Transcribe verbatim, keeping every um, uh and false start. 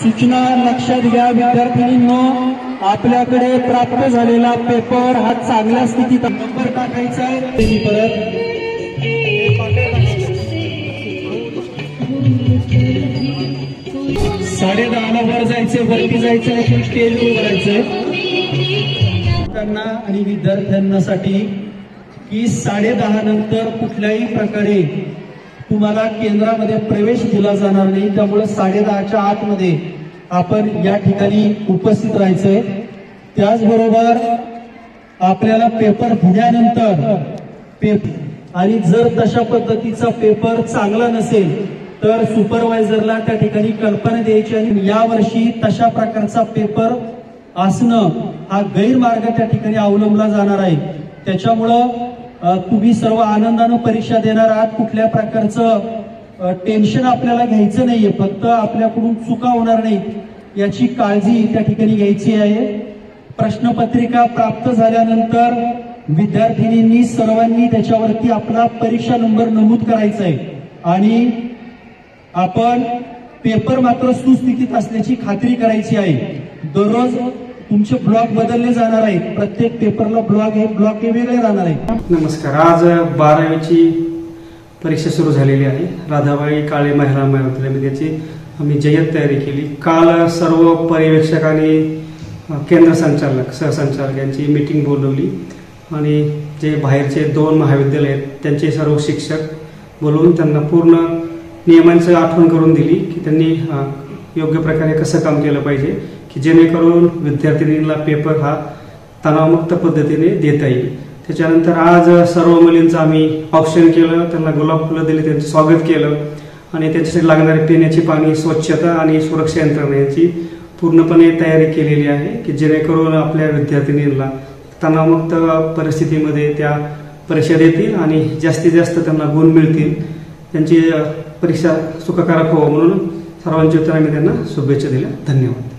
सूचना लक्षात घ्या विद्यार्थ्यांनो, आपल्याकडे प्राप्त झालेला पेपर हा चांगल्या स्थितीत नंबर टाकायचा आहे। परत साडे दहाला वर जायचं, वरती जायचं, आपण स्टेजवर करायचंय त्यांना आणि विद्यार्थ्यांसाठी की साडे दहा नंतर कुठल्याही प्रकारे तुम्हाला केंद्रामध्ये प्रवेश दिला जाणार नाही। त्यामुळे साडे दहाच्या आतमध्ये आपण या ठिकाणी उपस्थित राहायचंय। त्याचबरोबर आपल्याला पेपर दिल्यानंतर पेपर आणि जर तशा पद्धतीचा पेपर चांगला नसेल तर सुपरवायझरला त्या ठिकाणी कल्पना द्यायची आणि यावर्षी तशा प्रकारचा पेपर असणं हा गैरमार्ग त्या ठिकाणी अवलंबला जाणार आहे। त्याच्यामुळं तुम्ही सर्व आनंदाने परीक्षा देणार आहात, कुठल्या प्रकारचं टेन्शन आपल्याला घ्यायचं नाहीये, फक्त आपल्याकडून चुका होणार नाही याची काळजी त्या ठिकाणी घ्यायची आहे। प्रश्नपत्रिका प्राप्त झाल्यानंतर विद्यार्थिनींनी सर्वांनी त्याच्यावरती आपला परीक्षा नंबर नमूद करायचा आहे आणि आपण पेपर मात्र सुस्थितीत असल्याची खात्री करायची आहे। दररोज तुमचे ब्लॉक बदलले जाणार आहेत, प्रत्येक पेपरला ब्लॉक हे ब्लॉक हे वेगळे राहणार आहेत। नमस्कार, आज बारावीची परीक्षा सुरू झालेली आहे। राधाबाई काळे महिला महाविद्यालयामध्ये याची आम्ही जय्यत तयारी केली। काल सर्व पर्यवेक्षक आणि केंद्र संचालक सहसंचालक यांची मीटिंग बोलवली आणि जे बाहेरचे दोन महाविद्यालय आहेत त्यांचे सर्व शिक्षक बोलवून त्यांना पूर्ण नियमांची आठवण करून दिली की त्यांनी योग्य प्रकारे कसं काम केलं पाहिजे की जेणेकरून विद्यार्थिनींना पेपर हा तणावमुक्त पद्धतीने देता येईल। त्याच्यानंतर आज सर्व मुलींचं आम्ही ऑप्शन केलं, त्यांना गुलाब फुलं दिली, त्यांचं स्वागत केलं आणि त्याच्यासाठी लागणारी पिण्याची पाणी, स्वच्छता आणि सुरक्षा यंत्रणा यांची पूर्णपणे तयारी केलेली आहे की जेणेकरून आपल्या विद्यार्थिनींना तणावमुक्त परिस्थितीमध्ये त्या परीक्षा देतील आणि जास्तीत जास्त त्यांना गुण मिळतील, त्यांची परीक्षा सुखकारक हो म्हणून सर्वांच्या उत्तर आम्ही त्यांना शुभेच्छा दिल्या। धन्यवाद।